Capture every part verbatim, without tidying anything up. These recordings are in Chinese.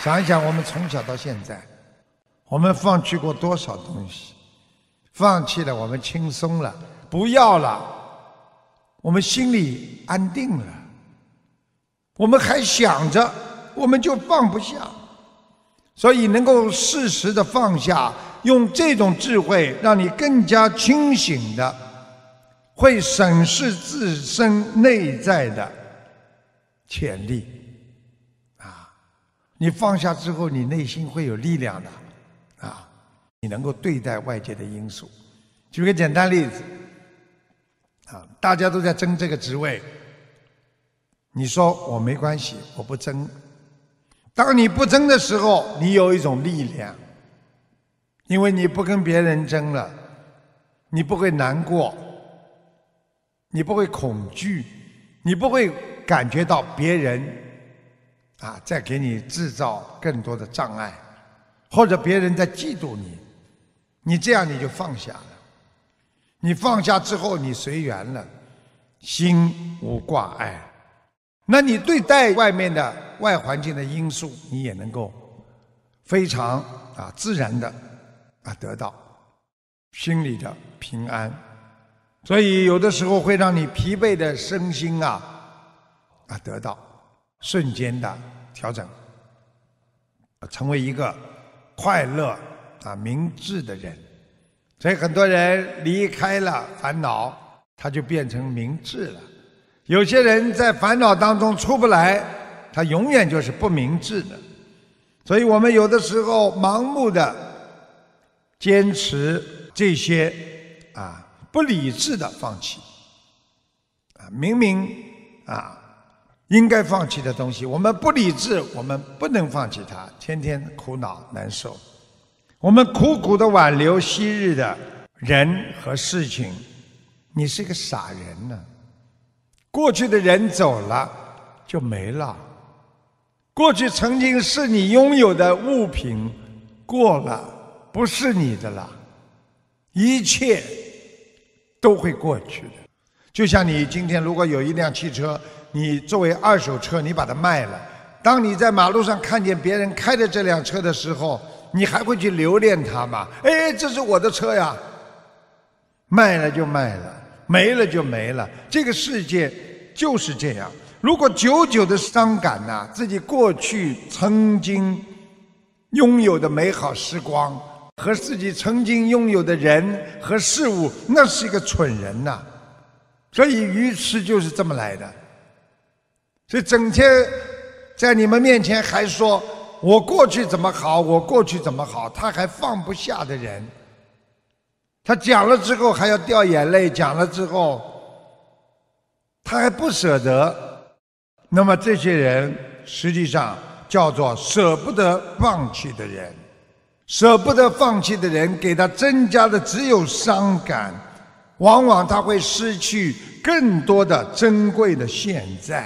想一想，我们从小到现在，我们放弃过多少东西？放弃了，我们轻松了；不要了，我们心里安定了。我们还想着，我们就放不下。所以，能够适时的放下，用这种智慧，让你更加清醒的，会审视自身内在的潜力。啊，你放下之后，你内心会有力量的。啊，你能够对待外界的因素。举个简单例子，啊，大家都在争这个职位，你说我没关系，我不争。当你不争的时候，你有一种力量，因为你不跟别人争了，你不会难过，你不会恐惧，你不会感觉到别人啊在给你制造更多的障碍，或者别人在嫉妒你，你这样你就放下了。你放下之后，你随缘了，心无挂碍。那你对待外面的外环境的因素，你也能够非常啊自然的啊得到心里的平安。所以有的时候会让你疲惫的身心啊啊得到瞬间的调整，成为一个快乐啊明智的人。所以很多人离开了烦恼，他就变成明智了。有些人在烦恼当中出不来，他永远就是不明智的。所以我们有的时候盲目的坚持这些啊不理智的放弃啊，明明啊应该放弃的东西，我们不理智，我们不能放弃它，天天苦恼难受。我们苦苦的挽留昔日的人和事情，你是个傻人呢。过去的人走了就没了，过去曾经是你拥有的物品，过了不是你的了，一切都会过去的。就像你今天如果有一辆汽车，你作为二手车，你把它卖了，当你在马路上看见别人开着这辆车的时候，你还会去留恋它吗？哎，这是我的车呀！卖了就卖了，没了就没了。这个世界就是这样。如果久久的伤感呐、啊，自己过去曾经拥有的美好时光和自己曾经拥有的人和事物，那是一个蠢人呐、啊。所以愚痴就是这么来的。所以整天在你们面前还说我过去怎么好，我过去怎么好，他还放不下的人，他讲了之后还要掉眼泪，讲了之后他还不舍得，那么这些人实际上叫做舍不得放弃的人。舍不得放弃的人给他增加的只有伤感，往往他会失去更多的珍贵的现在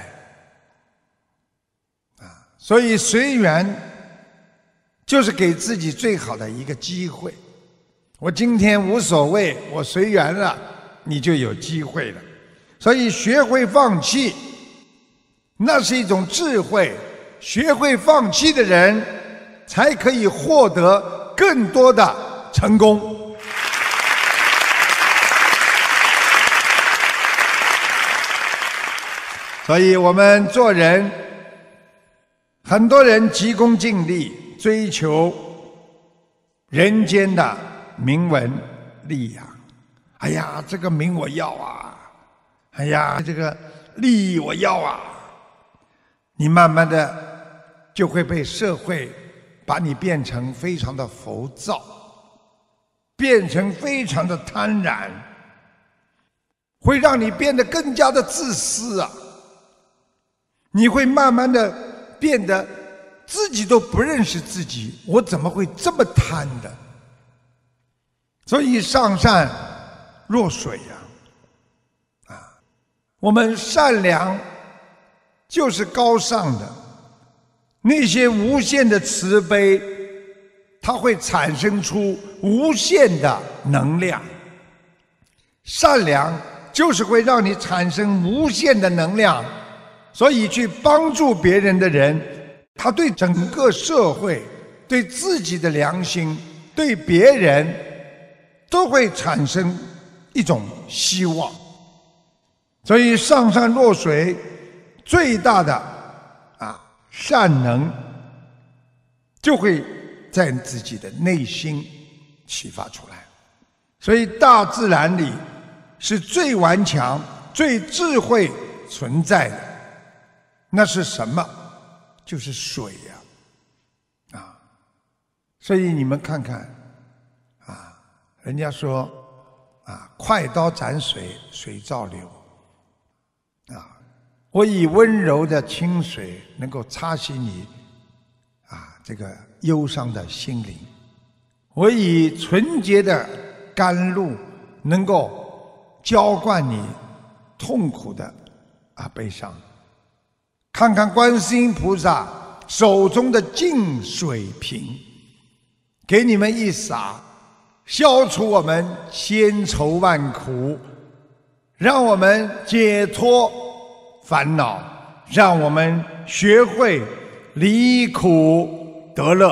啊，所以随缘就是给自己最好的一个机会。我今天无所谓，我随缘了，你就有机会了。所以学会放弃，那是一种智慧。学会放弃的人，才可以获得更多的成功。所以我们做人，很多人急功近利，追求人间的名闻利养。哎呀，这个名我要啊！哎呀，这个利益我要啊！你慢慢的就会被社会把你变成非常的浮躁，变成非常的贪婪，会让你变得更加的自私啊！你会慢慢的变得自己都不认识自己，我怎么会这么贪的？所以上善若水呀、啊，啊，我们善良就是高尚的，那些无限的慈悲，它会产生出无限的能量。善良就是会让你产生无限的能量，所以去帮助别人的人， 他对整个社会、对自己的良心、对别人，都会产生一种希望。所以上善若水最大的啊善能，就会在自己的内心启发出来。所以大自然里是最顽强、最智慧存在的，那是什么？就是水呀！啊，所以你们看看，啊，人家说啊，快刀斩水，水照流。啊，我以温柔的清水能够擦洗你啊这个忧伤的心灵，我以纯洁的甘露能够浇灌你痛苦的啊悲伤。看看观世音菩萨手中的净水瓶，给你们一洒，消除我们千愁万苦，让我们解脱烦恼，让我们学会离苦得乐。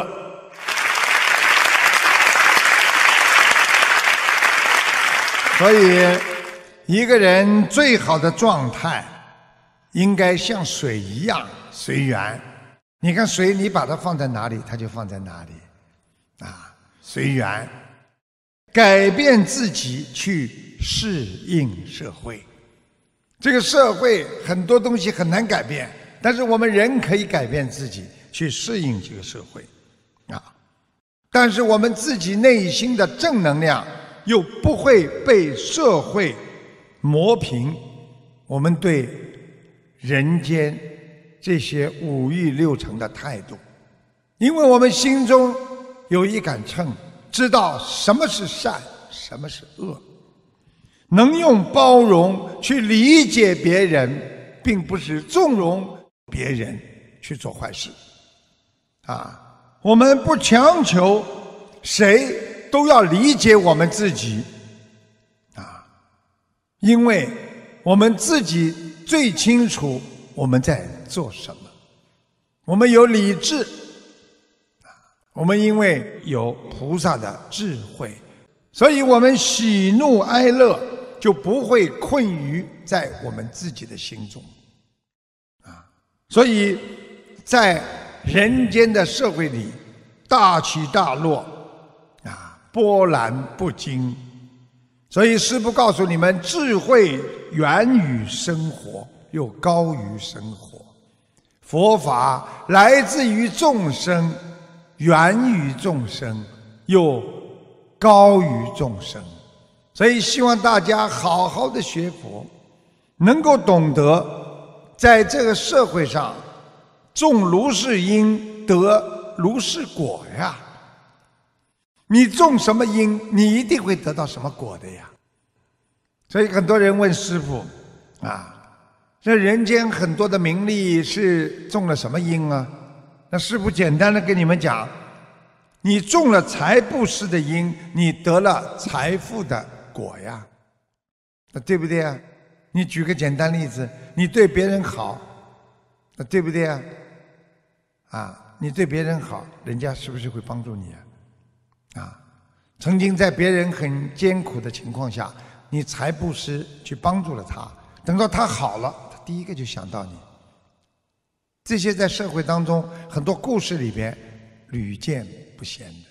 所以一个人最好的状态应该像水一样随缘。你看水，你把它放在哪里，它就放在哪里啊，随缘，改变自己去适应社会。这个社会很多东西很难改变，但是我们人可以改变自己去适应这个社会啊。但是我们自己内心的正能量又不会被社会磨平我们对人间这些五欲六尘的态度，因为我们心中有一杆秤，知道什么是善，什么是恶，能用包容去理解别人，并不是纵容别人去做坏事啊。我们不强求谁都要理解我们自己啊，因为我们自己最清楚我们在做什么。我们有理智啊，我们因为有菩萨的智慧，所以我们喜怒哀乐就不会困于在我们自己的心中啊。所以在人间的社会里，大起大落啊，波澜不惊。所以师父告诉你们，智慧源于生活，又高于生活。佛法来自于众生，源于众生，又高于众生。所以希望大家好好的学佛，能够懂得在这个社会上种如是因，得如是果呀。你种什么因，你一定会得到什么果的呀。所以很多人问师父啊，这人间很多的名利是种了什么因啊？那师父简单的跟你们讲，你种了财布施的因，你得了财富的果呀，那对不对啊？你举个简单例子，你对别人好，那对不对啊？啊，你对别人好，人家是不是会帮助你啊？啊，曾经在别人很艰苦的情况下，你财布施去帮助了他，等到他好了，他第一个就想到你。这些在社会当中很多故事里边屡见不鲜的。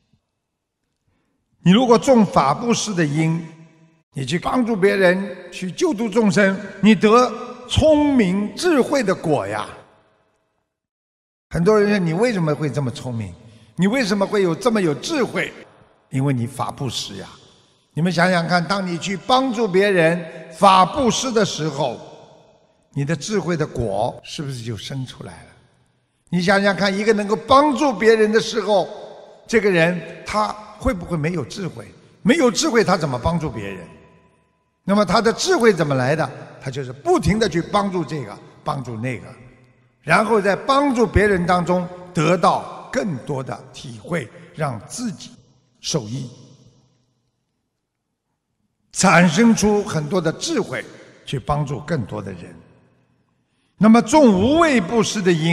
你如果种法布施的因，你去帮助别人，去救度众生，你得聪明智慧的果呀。很多人说，你为什么会这么聪明？你为什么会有这么有智慧？因为你法布施呀。你们想想看，当你去帮助别人法布施的时候，你的智慧的果是不是就生出来了？你想想看，一个能够帮助别人的时候，这个人他会不会没有智慧？没有智慧他怎么帮助别人？那么他的智慧怎么来的？他就是不停地去帮助这个帮助那个，然后在帮助别人当中得到更多的体会，让自己受益，产生出很多的智慧去帮助更多的人。那么种无畏布施的因，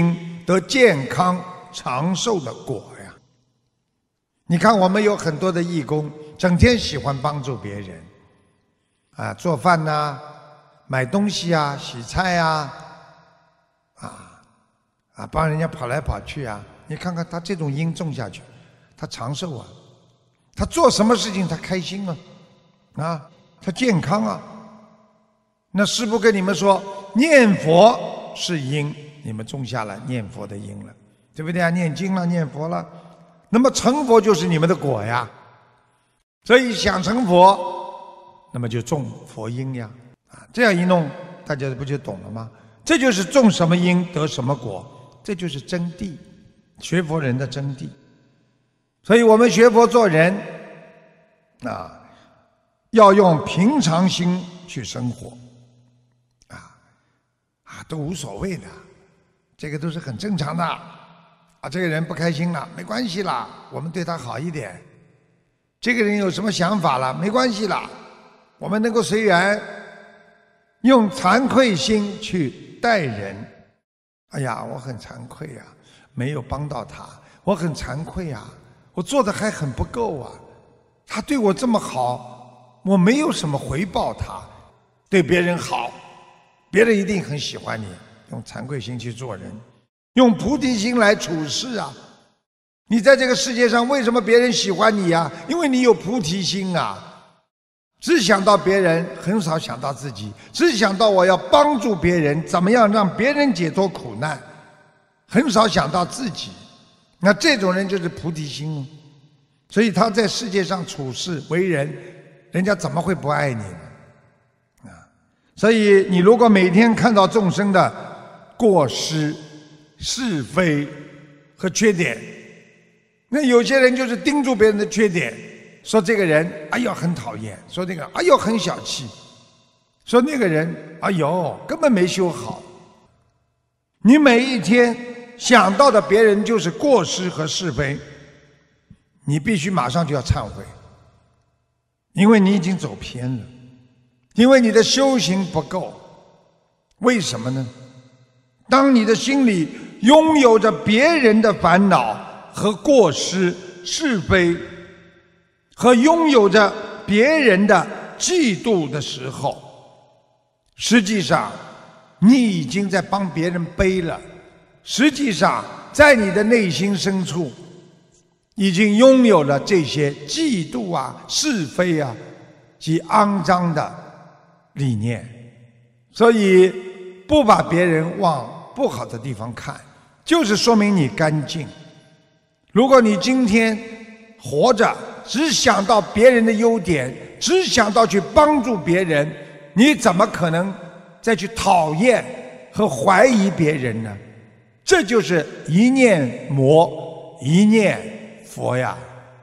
得健康长寿的果呀。你看我们有很多的义工，整天喜欢帮助别人，啊，做饭呐、啊，买东西啊，洗菜啊，啊啊，帮人家跑来跑去啊。你看看他这种因种下去，他长寿啊，他做什么事情他开心啊，啊，他健康啊。那师父跟你们说，念佛是因，你们种下了念佛的因了，对不对啊？念经了，念佛了，那么成佛就是你们的果呀。所以想成佛，那么就种佛因呀。啊，这样一弄，大家不就懂了吗？这就是种什么因得什么果，这就是真谛，学佛人的真谛。所以我们学佛做人啊，要用平常心去生活，啊啊，都无所谓的，这个都是很正常的。啊，这个人不开心了，没关系啦，我们对他好一点。这个人有什么想法了，没关系啦，我们能够随缘，用惭愧心去待人。哎呀，我很惭愧呀，没有帮到他，我很惭愧呀，我做的还很不够啊。他对我这么好，我没有什么回报他。对别人好，别人一定很喜欢你。用惭愧心去做人，用菩提心来处事啊。你在这个世界上，为什么别人喜欢你啊？因为你有菩提心啊，只想到别人，很少想到自己，只想到我要帮助别人，怎么样让别人解脱苦难，很少想到自己。那这种人就是菩提心哦。所以他在世界上处事为人，人家怎么会不爱你呢？啊，所以你如果每天看到众生的过失、是非和缺点，那有些人就是盯住别人的缺点，说这个人哎呦很讨厌，说那个哎呦很小气，说那个人哎呦根本没修好。你每一天想到的别人就是过失和是非，你必须马上就要忏悔，因为你已经走偏了，因为你的修行不够。为什么呢？当你的心里拥有着别人的烦恼和过失、是非，和拥有着别人的嫉妒的时候，实际上你已经在帮别人背了。实际上在你的内心深处已经拥有了这些嫉妒啊、是非啊及肮脏的理念。所以不把别人往不好的地方看，就是说明你干净。如果你今天活着只想到别人的优点，只想到去帮助别人，你怎么可能再去讨厌和怀疑别人呢？这就是一念魔，一念佛呀。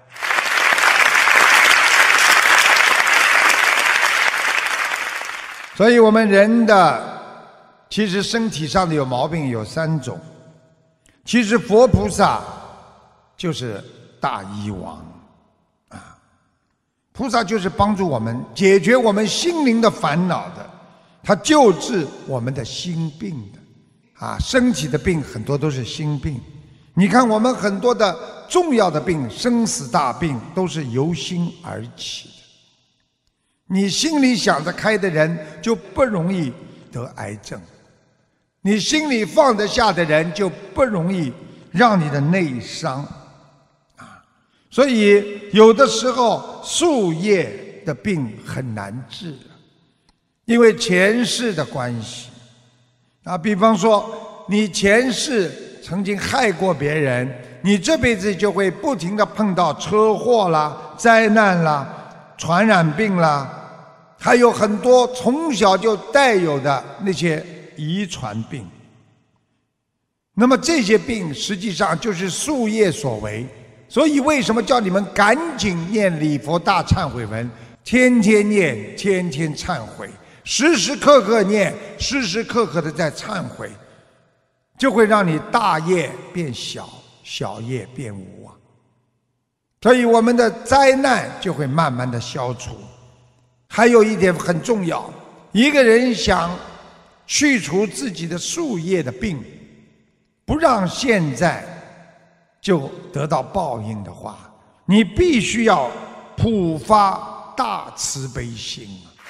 所以我们人的其实身体上的有毛病有三种，其实佛菩萨就是大医王啊，菩萨就是帮助我们解决我们心灵的烦恼的，他救治我们的心病的啊，身体的病很多都是心病。你看我们很多的重要的病，生死大病都是由心而起的。你心里想得开的人就不容易得癌症，你心里放得下的人就不容易让你的内伤啊。所以有的时候宿业的病很难治，因为前世的关系啊。比方说你前世曾经害过别人，你这辈子就会不停地碰到车祸啦、灾难啦、传染病啦，还有很多从小就带有的那些遗传病。那么这些病实际上就是宿业所为。所以为什么叫你们赶紧念礼佛大忏悔文，天天念，天天忏悔，时时刻刻念，时时刻刻的在忏悔，就会让你大业变小，小业变无啊。所以我们的灾难就会慢慢的消除。还有一点很重要，一个人想去除自己的宿业的病， 不让现在就得到报应的话，你必须要普发大慈悲心啊！